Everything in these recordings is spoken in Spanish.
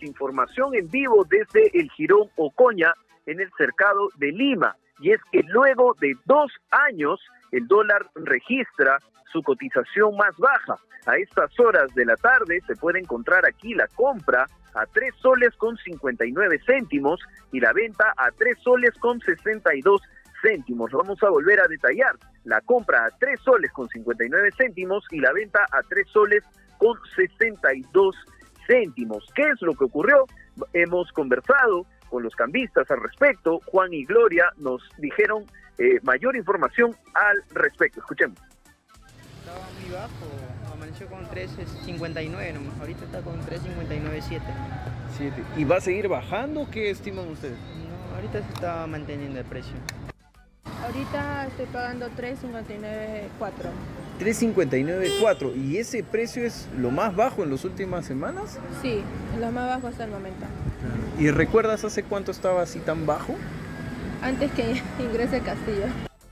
información en vivo desde el Jirón Ocoña en el cercado de Lima. Y es que luego de 2 años el dólar registra su cotización más baja. A estas horas de la tarde se puede encontrar aquí la compra a 3 soles con 59 céntimos y la venta a 3 soles con 62 céntimos. Lo vamos a volver a detallar. La compra a 3 soles con 59 céntimos y la venta a 3 soles con 62 céntimos. ¿Qué es lo que ocurrió? Hemos conversado con los cambistas al respecto. Juan y Gloria nos dijeron mayor información al respecto. Escuchemos. Estaba muy bajo, amaneció con 3.59 nomás, ahorita está con 3.59.7. ¿Y va a seguir bajando? ¿Qué estiman ustedes? No, ahorita se está manteniendo el precio. Ahorita estoy pagando 3.59.4. 3.59.4. ¿Y ese precio es lo más bajo en las últimas semanas? Sí, lo más bajo hasta el momento. ¿Y recuerdas hace cuánto estaba así tan bajo? Antes que ingrese Castillo.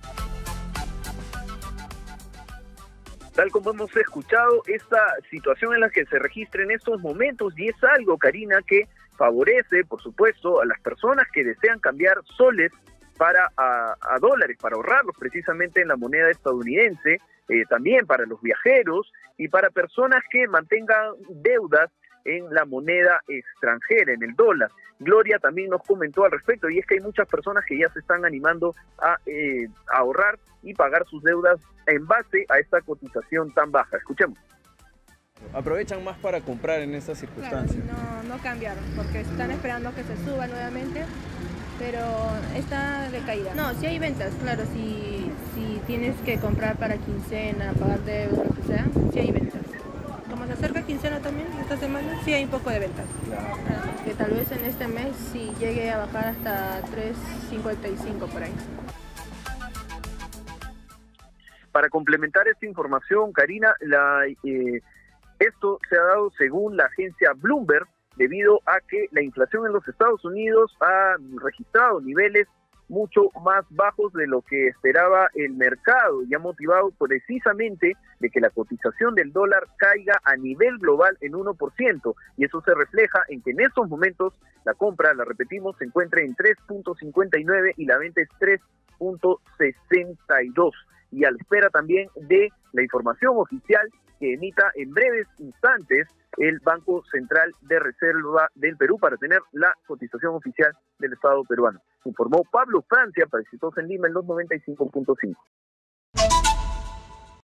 Tal como hemos escuchado, esta situación en la que se registra en estos momentos, y es algo, Karina, que favorece, por supuesto, a las personas que desean cambiar soles a dólares, para ahorrarlos precisamente en la moneda estadounidense, también para los viajeros y para personas que mantengan deudas en la moneda extranjera, en el dólar. Gloria también nos comentó al respecto, y es que hay muchas personas que ya se están animando a ahorrar y pagar sus deudas en base a esta cotización tan baja. Escuchemos. Aprovechan más para comprar en estas circunstancias. Claro, no cambiaron, porque están esperando que se suba nuevamente, pero está de caída. No, sí hay ventas, claro, si tienes que comprar para quincena, pagar deuda, lo que sea, sí hay ventas. Como se acerca quincena también, esta semana, sí hay un poco de ventas. Claro. Que tal vez en este mes sí llegue a bajar hasta 3.55 por ahí. Para complementar esta información, Karina, esto se ha dado según la agencia Bloomberg, debido a que la inflación en los Estados Unidos ha registrado niveles mucho más bajos de lo que esperaba el mercado, y ha motivado precisamente de que la cotización del dólar caiga a nivel global en 1%, y eso se refleja en que en estos momentos la compra, la repetimos, se encuentra en 3.59 y la venta es 3.62, y a la espera también de la información oficial que emita en breves instantes el Banco Central de Reserva del Perú para tener la cotización oficial del Estado peruano. Informó Pablo Francia para Exitosa en Lima en los 95.5.